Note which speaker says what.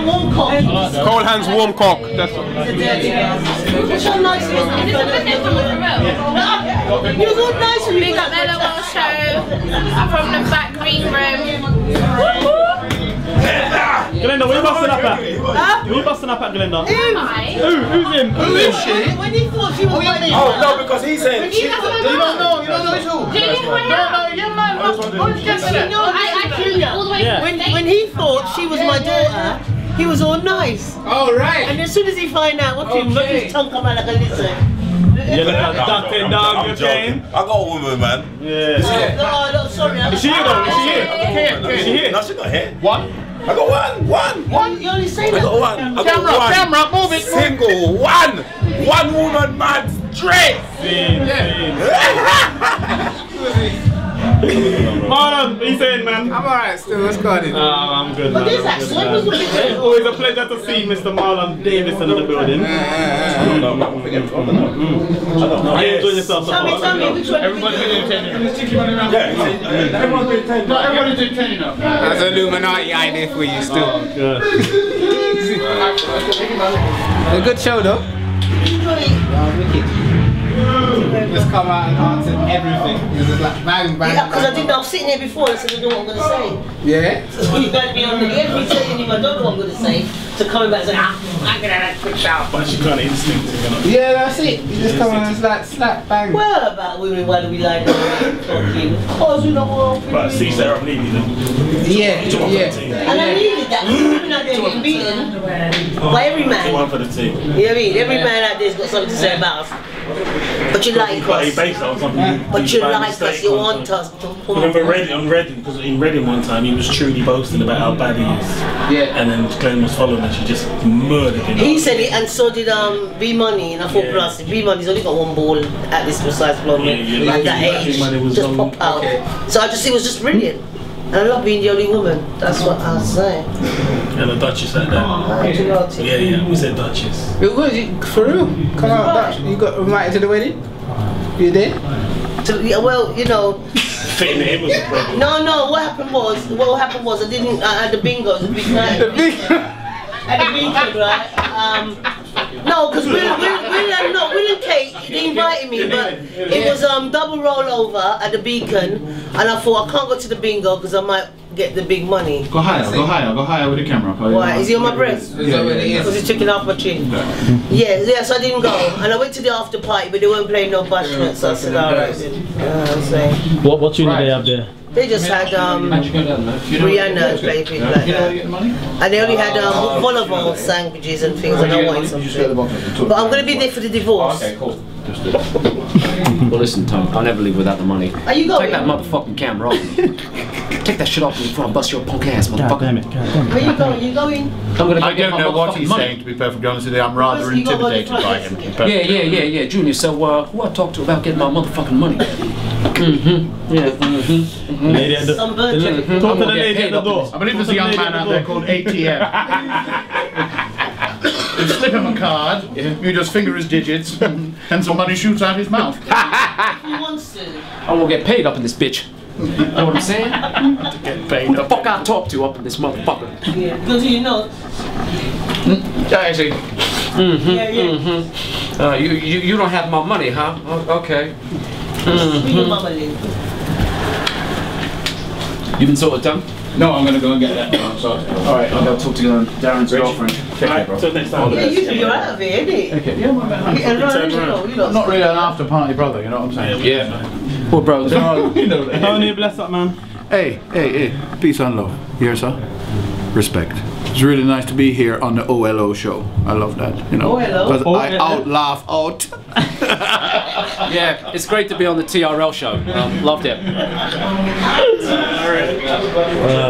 Speaker 1: warm cock.
Speaker 2: Cold hands, warm cock. That's
Speaker 1: Look how nice he was. He was all nice when
Speaker 3: Big up Ella Will Show from the back green room.
Speaker 4: Glenda, what are you busting up at? Huh? What are you busting up at, Glenda?
Speaker 3: Who's
Speaker 4: him? Who is she?
Speaker 1: When he thought she was my daughter.
Speaker 5: Oh no, because he said.
Speaker 1: You don't know it's who? When he thought she was my daughter, he was all nice.
Speaker 5: All right.
Speaker 1: And as soon as he find out, look his tongue come out like a lizard.
Speaker 4: You look at ducking dog, you're saying?
Speaker 5: I got a woman, man.
Speaker 4: Yeah.
Speaker 1: No, sorry.
Speaker 4: Is she here though? Is she here? Is she here?
Speaker 5: No, she's not here.
Speaker 4: One?
Speaker 5: I got one.
Speaker 1: You only say
Speaker 5: I
Speaker 1: that.
Speaker 5: got one. I got one.
Speaker 4: Camera, move it.
Speaker 5: Single, one woman, man, straight.
Speaker 4: Marlon, what are you saying, man?
Speaker 6: I'm alright still, let's go ahead.
Speaker 4: I'm good, man.
Speaker 1: It's
Speaker 4: always a pleasure to see Mr. Marlon Davison in the building.
Speaker 5: I
Speaker 4: How you enjoying yourself so far?
Speaker 1: Tell me which one.
Speaker 2: everybody's been entertaining.
Speaker 5: Everyone's been taking
Speaker 2: No, everybody's entertaining now.
Speaker 6: That's an Illuminati idea for you still.
Speaker 4: Oh, good.
Speaker 6: A good show though. Just come out and answer everything. It's just like bang, bang.
Speaker 1: Yeah, because I didn't know. I was sitting here before and I said, I don't know what I'm going to say.
Speaker 6: Yeah?
Speaker 1: So you got to be on the every telling him I don't know what I'm going to say. So coming back and saying, I'm going to have a quick shout.
Speaker 4: But she kind of instinctive, you know?
Speaker 6: Yeah, that's it. You just come and it's like slap, bang.
Speaker 1: Well, about women, why do we like them? Talking. Because we don't want to.
Speaker 4: But see Sarah Levy then.
Speaker 6: Yeah.
Speaker 1: And I needed that. Women out there getting beaten by every man.
Speaker 4: One for the team.
Speaker 1: You know what I mean? Every man out there's got something to say about us. But you like
Speaker 4: But he
Speaker 1: us.
Speaker 4: based that on something.
Speaker 1: But you like us. You want us.
Speaker 4: Remember Reading, because in Reading one time he was truly boasting about how bad he is.
Speaker 6: Yeah.
Speaker 4: And then Glenn was following and she just murdered him.
Speaker 1: He said it, and so did B Money. And I thought, plus B Money's only got one ball at this precise moment.
Speaker 4: Yeah,
Speaker 1: At that
Speaker 4: I think when it
Speaker 1: age,
Speaker 4: was
Speaker 1: just
Speaker 4: long-
Speaker 1: pop out.
Speaker 6: Okay.
Speaker 1: So it was just brilliant. And I love being the only woman. That's what I was saying.
Speaker 4: And the Duchess at that. Yeah, we said Duchess.
Speaker 6: It was for real. Come out, Dutch. You got invited to the wedding? You did?
Speaker 1: Yeah, well, you know.
Speaker 4: Fitting it in was a problem.
Speaker 1: No. What happened was I didn't. I had the bingo. It was a big night. At the bingo, right? No, because Will and Kate, they invited me, but it was double rollover at the Beacon, and I thought I can't go to the bingo because I might get the big money.
Speaker 2: Go higher with the camera.
Speaker 1: Why? Is he on my breast?
Speaker 6: Yeah.
Speaker 1: Because he's taking off my chin. Yeah, so I didn't go. And I went to the after party, but they weren't playing no bashment, so I said, alright. I'm saying.
Speaker 4: What tune did they have there?
Speaker 1: They just had Rihanna play things like that. And they only had volleyball sandwiches and things, and I wanted something. But I'm going to be there for the divorce.
Speaker 5: Okay, cool.
Speaker 7: Well, listen, Tom, I'll never leave without the money.
Speaker 1: Are you going?
Speaker 7: Take that motherfucking camera off. Take that shit off before I bust your punk ass, motherfucker.
Speaker 1: Where you going? You going?
Speaker 7: I'm gonna go
Speaker 2: I
Speaker 7: get
Speaker 2: don't
Speaker 7: my
Speaker 2: know what
Speaker 7: motherfucking
Speaker 2: he's
Speaker 7: money.
Speaker 2: saying, to be perfectly honest with you. I'm rather
Speaker 1: You got
Speaker 2: intimidated
Speaker 1: money
Speaker 2: by
Speaker 1: first.
Speaker 2: him.
Speaker 7: Yeah, Junior. So, who I talked to about getting my motherfucking money?
Speaker 4: Lady at the
Speaker 1: Some bird chicken.
Speaker 4: Talk to the
Speaker 7: I'm gonna get
Speaker 4: lady at
Speaker 7: paid
Speaker 4: the
Speaker 7: up
Speaker 4: door.
Speaker 2: I believe there's a young man out there called ATM. You slip him a card, you just finger his digits, and some money shoots out his mouth.
Speaker 1: He wants to.
Speaker 7: I won't get paid up in this bitch. Know what I'm saying?
Speaker 2: Get paid
Speaker 7: Who the
Speaker 2: up.
Speaker 7: fuck I talk to up in this motherfucker?
Speaker 1: Yeah. Because you know.
Speaker 2: I see.
Speaker 7: You don't have my money, huh? Okay.
Speaker 1: Where your mama live?
Speaker 7: You been sorted, Tom?
Speaker 2: No, I'm going to go and get that now, I'm sorry. Alright, I'll go talk to Darren's girlfriend. Take care, bro.
Speaker 4: Till next time.
Speaker 1: Yeah, you're out of here, innit?
Speaker 2: Okay, yeah, well, I'm not really an after party brother, you know what I'm saying?
Speaker 7: Yeah. Well, bro,
Speaker 2: You know that.
Speaker 4: Tony, bless up, man.
Speaker 2: Hey, peace and love. You hear, sir? Respect. It's really nice to be here on the OLO show. I love that, you know.
Speaker 1: OLO?
Speaker 2: Because I out-laugh out.
Speaker 7: yeah, it's great to be on the TRL show. Loved it.